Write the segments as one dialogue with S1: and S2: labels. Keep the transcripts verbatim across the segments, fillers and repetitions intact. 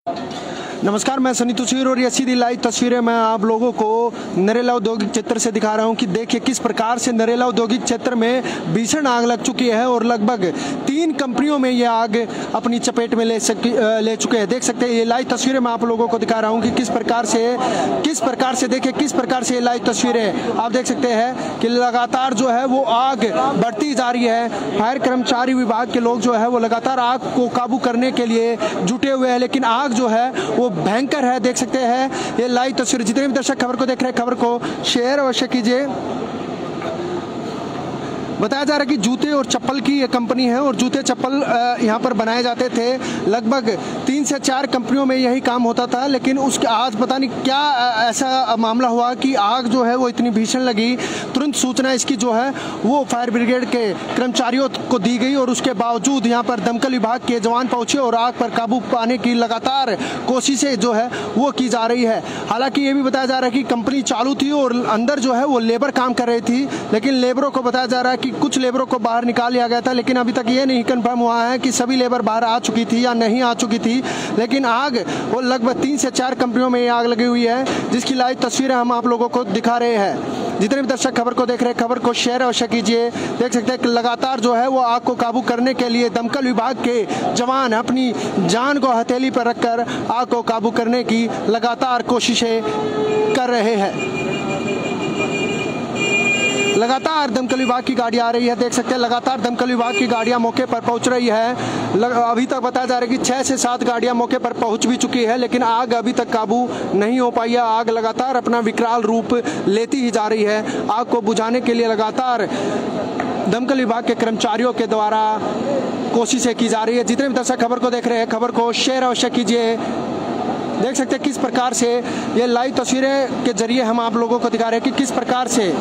S1: नमस्कार, मैं सनी तुषार और ये सीधी लाइव तस्वीरें मैं आप लोगों को नरेला औद्योगिक क्षेत्र से दिखा रहा हूं कि देखिए किस प्रकार से नरेला औद्योगिक क्षेत्र में भीषण आग लग चुकी है और लगभग तीन कंपनियों में ये आग अपनी चपेट में ले सक ले चुके हैं। देख सकते हैं ये लाइव तस्वीरें मैं आप लोगों को दिखा रहा हूं कि किस प्रकार से किस प्रकार से देखिए किस प्रकार से ये लाइव तस्वीरें आप देख सकते हैं कि लगातार जो है वो आग बढ़ती जा रही है। फायर कर्मचारी विभाग के लोग जो है वो लगातार आग को काबू करने के लिए जुटे हुए हैं, लेकिन आग जो है वो भयंकर है। देख सकते हैं ये लाइव तस्वीर। जितने भी दर्शक खबर को देख रहे हैं खबर को शेयर अवश्य कीजिए। बताया जा रहा है कि जूते और चप्पल की ये कंपनी है और जूते चप्पल यहाँ पर बनाए जाते थे। लगभग तीन से चार कंपनियों में यही काम होता था, लेकिन उसके आज पता नहीं क्या ऐसा मामला हुआ कि आग जो है वो इतनी भीषण लगी। तुरंत सूचना इसकी जो है वो फायर ब्रिगेड के कर्मचारियों को दी गई और उसके बावजूद यहाँ पर दमकल विभाग के जवान पहुंचे और आग पर काबू पाने की लगातार कोशिशें जो है वो की जा रही है। हालांकि ये भी बताया जा रहा है कि कंपनी चालू थी और अंदर जो है वो लेबर काम कर रही थी, लेकिन लेबरों को बताया जा रहा है कि कुछ लेबरों को बाहर निकाल लिया गया था, लेकिन अभी तक ये नहीं कंफर्म हुआ है कि सभी लेबर बाहर आ चुकी थी या नहीं आ चुकी थी। लेकिन आग वो लगभग तीन से चार कंपनियों में ये आग लगी हुई है, जिसकी लाइव तस्वीरें हम आप लोगों को दिखा रहे हैं। जितने भी दर्शक खबर को देख रहे हैं खबर को शेयर अवश्य कीजिए। देख सकते हैं कि लगातार जो है वो आग को काबू करने के लिए दमकल विभाग के जवान अपनी जान को हथेली पर रखकर आग को काबू करने की लगातार कोशिशें कर रहे हैं। लगातार दमकल विभाग की गाड़ी आ रही है। देख सकते हैं लगातार दमकल विभाग की गाड़ियां मौके पर पहुंच रही है। अभी तक बताया जा रहा है कि छह से सात गाड़ियां मौके पर पहुंच भी चुकी है, लेकिन आग अभी तक काबू नहीं हो पाई है। आग लगातार अपना विकराल रूप लेती ही जा रही है। आग को बुझाने के लिए लगातार दमकल विभाग के कर्मचारियों के द्वारा कोशिशें की जा रही है। जितने भी दर्शक खबर को देख रहे हैं खबर को शेयर अवश्य कीजिए। देख सकते हैं किस प्रकार से ये लाइव तस्वीरें के जरिए हम आप लोगों को दिखा रहे हैं कि किस प्रकार से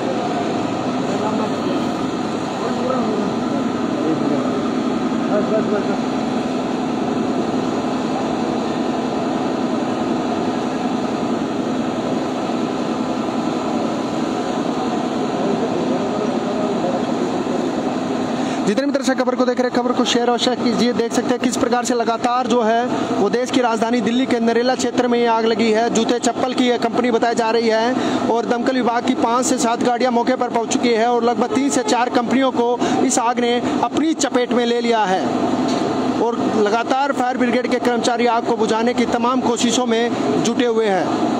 S1: बस बस बस जितने भी दर्शक खबर को देख रहे हैं खबर को शेयर अवश्य कीजिए। देख सकते हैं किस प्रकार से लगातार जो है वो देश की राजधानी दिल्ली के नरेला क्षेत्र में ये आग लगी है। जूते चप्पल की कंपनी बताई जा रही है और दमकल विभाग की पाँच से सात गाड़ियां मौके पर पहुंच चुकी है और लगभग तीन से चार कंपनियों को इस आग ने अपनी चपेट में ले लिया है और लगातार फायर ब्रिगेड के कर्मचारी आग को बुझाने की तमाम कोशिशों में जुटे हुए हैं।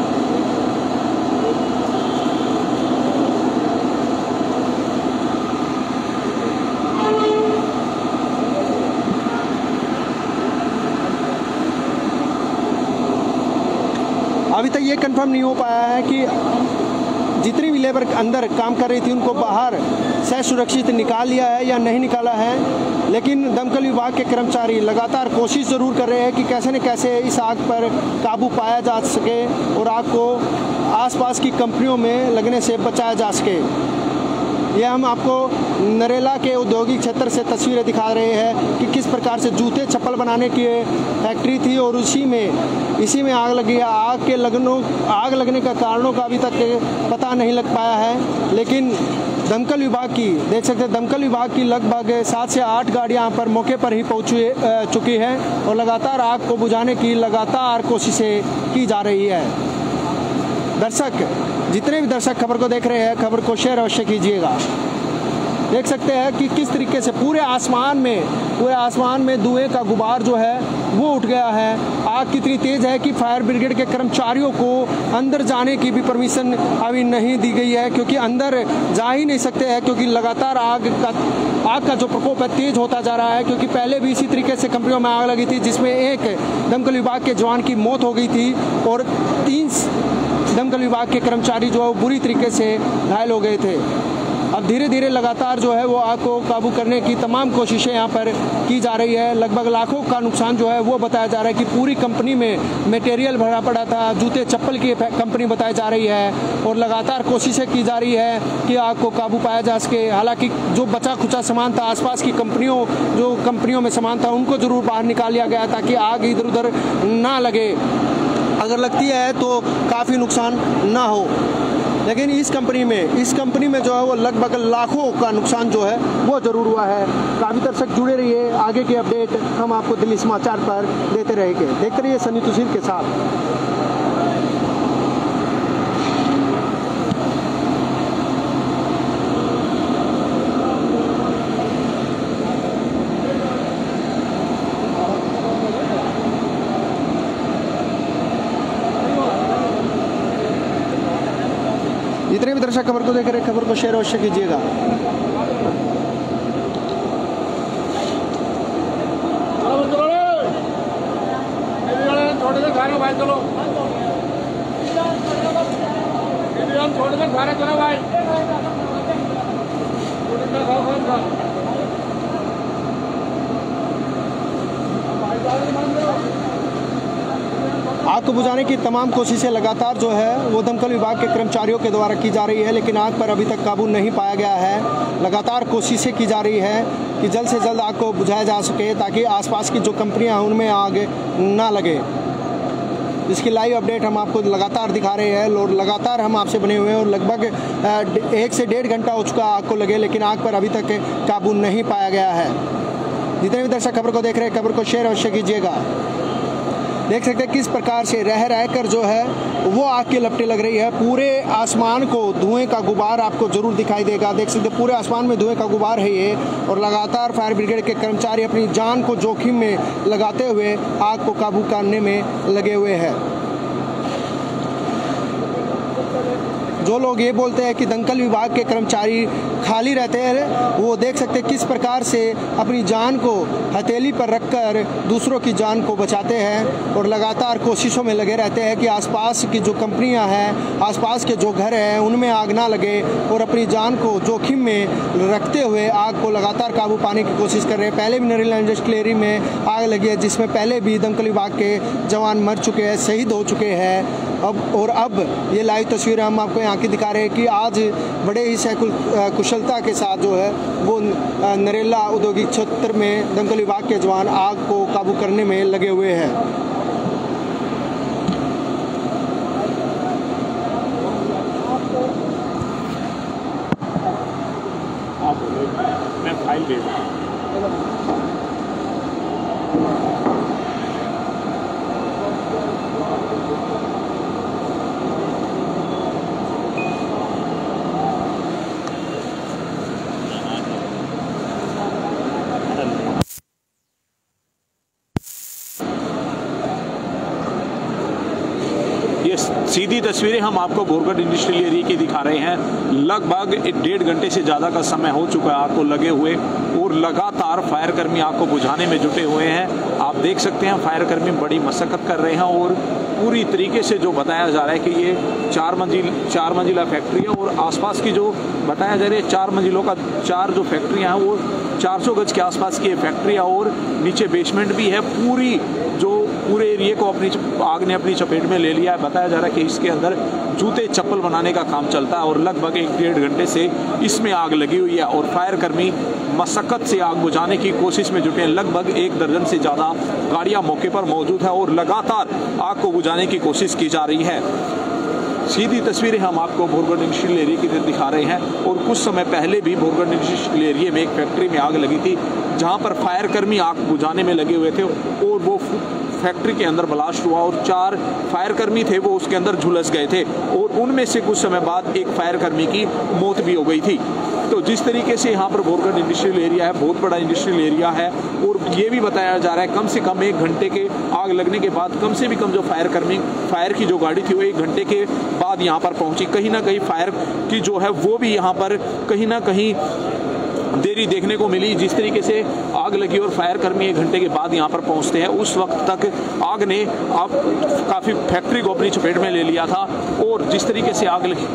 S1: अभी तक ये कंफर्म नहीं हो पाया है कि जितनी भी लेबर अंदर काम कर रही थी उनको बाहर से सुरक्षित निकाल लिया है या नहीं निकाला है, लेकिन दमकल विभाग के कर्मचारी लगातार कोशिश ज़रूर कर रहे हैं कि कैसे न कैसे इस आग पर काबू पाया जा सके और आग को आसपास की कंपनियों में लगने से बचाया जा सके। ये हम आपको नरेला के औद्योगिक क्षेत्र से तस्वीरें दिखा रहे हैं कि किस प्रकार से जूते चप्पल बनाने की फैक्ट्री थी और उसी में इसी में आग लगी है। आग के लगनों आग लगने का कारणों का अभी तक पता नहीं लग पाया है, लेकिन दमकल विभाग की देख सकते हैं दमकल विभाग की लगभग सात से आठ गाड़ियां यहाँ पर मौके पर ही पहुँच चुकी हैं और लगातार आग को बुझाने की लगातार कोशिशें की जा रही है। दर्शक जितने भी दर्शक खबर को देख रहे हैं खबर को शेयर अवश्य कीजिएगा। देख सकते हैं कि किस तरीके से पूरे आसमान में पूरे आसमान में धुएं का गुबार जो है वो उठ गया है। आग कितनी तेज है कि फायर ब्रिगेड के कर्मचारियों को अंदर जाने की भी परमिशन अभी नहीं दी गई है, क्योंकि अंदर जा ही नहीं सकते हैं, क्योंकि लगातार आग का आग का जो प्रकोप है तेज होता जा रहा है। क्योंकि पहले भी इसी तरीके से कंपनियों में आग लगी थी जिसमें एक दमकल विभाग के जवान की मौत हो गई थी और तीन दमकल विभाग के कर्मचारी जो है वो बुरी तरीके से घायल हो गए थे। अब धीरे धीरे लगातार जो है वो आग को काबू करने की तमाम कोशिशें यहाँ पर की जा रही है। लगभग लाखों का नुकसान जो है वो बताया जा रहा है कि पूरी कंपनी में मटेरियल भरा पड़ा था। जूते चप्पल की कंपनी बताई जा रही है और लगातार कोशिशें की जा रही है कि आग को काबू पाया जा सके। हालांकि जो बचा खुचा सामान था आसपास की कंपनियों जो कंपनियों में सामान था उनको जरूर बाहर निकाल लिया गया ताकि आग इधर उधर ना लगे, अगर लगती है तो काफ़ी नुकसान ना हो। लेकिन इस कंपनी में इस कंपनी में जो है वो लगभग लाखों का नुकसान जो है वो ज़रूर हुआ है। काफ़ी दर्शक जुड़े रहिए, आगे की अपडेट हम आपको दिल्ली समाचार पर देते रहेंगे। देखते रहिए सनी तुसीर के साथ। जितने भी दर्शक खबर को देख रहे हैं, खबर को शेयर अवश्य कीजिएगा। आग को बुझाने की तमाम कोशिशें लगातार जो है वो दमकल विभाग के कर्मचारियों के द्वारा की जा रही है, लेकिन आग पर अभी तक काबू नहीं पाया गया है। लगातार कोशिशें की जा रही है कि जल्द से जल्द आग को बुझाया जा सके, ताकि आसपास की जो कंपनियां हैं उनमें आग ना लगे। इसकी लाइव अपडेट हम आपको लगातार दिखा रहे हैं और लगातार हम आपसे बने हुए हैं। और लगभग एक से डेढ़ घंटा हो चुका आग को लगे, लेकिन आग पर अभी तक काबू नहीं पाया गया है। जितने भी दर्शक खबर को देख रहे हैं, खबर को शेयर अवश्य कीजिएगा। देख सकते हैं किस प्रकार से रह रह कर जो है वो आग की लपटें लग रही है। पूरे आसमान को धुएं का गुबार आपको जरूर दिखाई देगा। देख सकते हैं पूरे आसमान में धुएं का गुबार है ये, और लगातार फायर ब्रिगेड के कर्मचारी अपनी जान को जोखिम में लगाते हुए आग को काबू करने में लगे हुए हैं। जो लोग ये बोलते हैं कि दमकल विभाग के कर्मचारी खाली रहते हैं, वो देख सकते हैं किस प्रकार से अपनी जान को हथेली पर रखकर दूसरों की जान को बचाते हैं और लगातार कोशिशों में लगे रहते हैं कि आसपास की जो कंपनियां हैं, आसपास के जो घर हैं, उनमें आग ना लगे, और अपनी जान को जोखिम में रखते हुए आग को लगातार काबू पाने की कोशिश कर रहे हैं। पहले भी नरेला इंडस्ट्रियल एरिया में आग लगी है, जिसमें पहले भी दमकल विभाग के जवान मर चुके हैं, शहीद हो चुके हैं। अब और अब ये लाइव तस्वीरें हम आपको यहाँ की दिखा रहे हैं कि आज बड़े ही सैकुल कुशलता के साथ जो है वो नरेला औद्योगिक क्षेत्र में दमकल विभाग के जवान आग को काबू करने में लगे हुए हैं।
S2: मैं फाइल दे दूँ। ये सीधी तस्वीरें हम आपको बोरगढ़ इंडस्ट्रियल एरिया की दिखा रहे हैं। लगभग एक डेढ़ घंटे से ज़्यादा का समय हो चुका है आग को लगे हुए, और लगातार फायर कर्मी आग को बुझाने में जुटे हुए हैं। आप देख सकते हैं फायर कर्मी बड़ी मशक्कत कर रहे हैं, और पूरी तरीके से जो बताया जा रहा है कि ये चार मंजिल चार मंजिला फैक्ट्री है, और आसपास की जो बताया जा रहा है चार मंजिलों का चार जो फैक्ट्रियाँ हैं वो चार सौ गज के आसपास की फैक्ट्री है, और नीचे बेसमेंट भी है। पूरी जो पूरे एरिया को अपनी आग ने अपनी चपेट में ले लिया है। बताया जा रहा है कि इसके अंदर जूते चप्पल बनाने का काम चलता है, और लगभग एक डेढ़ घंटे से इसमें आग लगी हुई है, और फायर कर्मी मशक्कत से आग बुझाने की कोशिश में जुटे हैं। लगभग एक दर्जन से ज़्यादा गाड़ियां मौके पर मौजूद है, और लगातार आग को बुझाने की कोशिश की जा रही है। सीधी तस्वीरें हम आपको बोरगढ़ इंडस्ट्रियल एरिया की दिखा रहे हैं, और कुछ समय पहले भी बोरगढ़ इंडस्ट्रियल एरिया में एक फैक्ट्री में आग लगी थी, जहां पर फायर कर्मी आग बुझाने में लगे हुए थे, और वो फैक्ट्री के अंदर ब्लास्ट हुआ, और चार फायर कर्मी थे वो उसके अंदर झुलस गए थे, और उनमें से कुछ समय बाद एक फायर कर्मी की मौत भी हो गई थी। तो जिस तरीके से यहाँ पर बोरगढ़ इंडस्ट्रियल एरिया है, बहुत बड़ा इंडस्ट्रियल एरिया है, और ये भी बताया जा रहा है कम से कम एक घंटे के आग लगने के बाद कम से भी कम जो फायर कर्मी फायर की जो गाड़ी थी वो एक घंटे के बाद यहाँ पर पहुंची। कहीं ना कहीं फायर की जो है वो भी यहाँ पर कहीं ना कहीं देरी देखने को मिली। जिस तरीके से आग लगी और फायर कर्मी एक घंटे के बाद यहाँ पर पहुँचते हैं, उस वक्त तक आग ने आप काफ़ी फैक्ट्री को अपनी चपेट में ले लिया था। और जिस तरीके से आग लगी,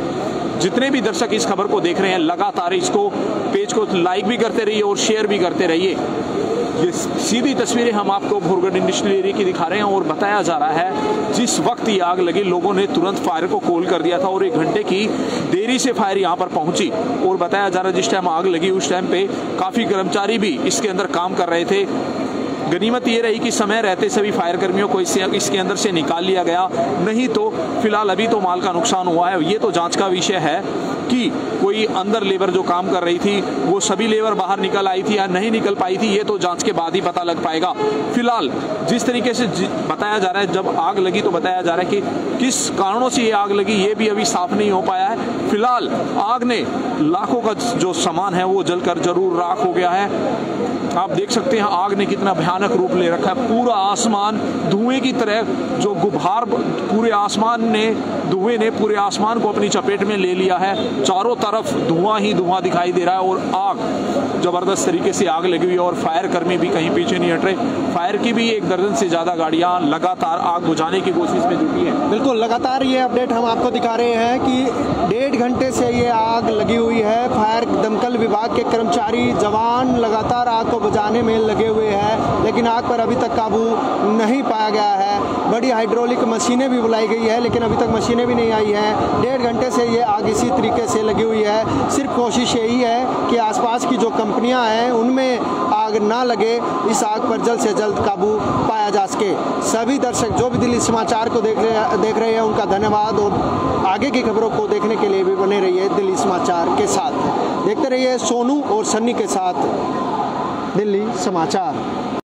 S2: जितने भी दर्शक इस खबर को देख रहे हैं लगातार इसको पेज को लाइक भी करते रहिए और शेयर भी करते रहिए। ये सीधी तस्वीरें हम आपको बोरगढ़ इंडस्ट्रियल एरिया की दिखा रहे हैं, और बताया जा रहा है जिस वक्त ये आग लगी लोगों ने तुरंत फायर को कॉल कर दिया था, और एक घंटे की देरी से फायर यहाँ पर पहुंची। और बताया जा रहा है जिस टाइम आग लगी उस टाइम पे काफ़ी कर्मचारी भी इसके अंदर काम कर रहे थे। गनीमत ये रही कि समय रहते सभी फायर कर्मियों को इससे इसके अंदर से निकाल लिया गया, नहीं तो फिलहाल अभी तो माल का नुकसान हुआ है। ये तो जांच का विषय है कि कोई अंदर लेबर जो काम कर रही थी वो सभी लेबर बाहर निकल आई थी या नहीं निकल पाई थी, ये तो जांच के बाद ही पता लग पाएगा। फिलहाल जिस तरीके से बताया जा रहा है, जब आग लगी तो बताया जा रहा है कि किस कारणों से ये आग लगी ये भी अभी साफ नहीं हो पाया है। फिलहाल आग ने लाखों का जो सामान है वो जलकर जरूर राख हो गया है। आप देख सकते हैं आग ने कितना भयानक रूप ले रखा है। पूरा आसमान धुएं की तरह, जो गुब्बार पूरे आसमान ने धुएं ने पूरे आसमान को अपनी चपेट में ले लिया है। चारों तरफ धुआं ही धुआं दिखाई दे रहा है और आग जबरदस्त तरीके से आग लगी हुई है और फायर कर्मी भी कहीं पीछे नहीं हट रहे। फायर की भी एक दर्जन से ज्यादा गाड़ियां लगातार आग बुझाने की कोशिश में जुटी हैं।
S1: बिल्कुल, लगातार ये अपडेट हम आपको दिखा रहे हैं कि डेढ़ घंटे से ये आग लगी हुई है। फायर दमकल विभाग के कर्मचारी जवान लगातार आग को बुझाने में लगे हुए हैं, लेकिन आग पर अभी तक काबू नहीं पाया गया है। बड़ी हाइड्रोलिक मशीनें भी बुलाई गई है, लेकिन अभी तक मशीनें भी नहीं आई हैं। डेढ़ घंटे से ये आग इसी तरीके से लगी हुई है। सिर्फ कोशिश यही है कि आसपास की जो कंपनियां हैं उनमें आग ना लगे, इस आग पर जल्द से जल्द काबू पाया जा सके। सभी दर्शक जो भी दिल्ली समाचार को देख रहे देख रहे हैं उनका धन्यवाद, और आगे की खबरों को देखने के लिए भी बने रहिए दिल्ली समाचार के साथ। देखते रहिए सोनू और सन्नी के साथ दिल्ली समाचार।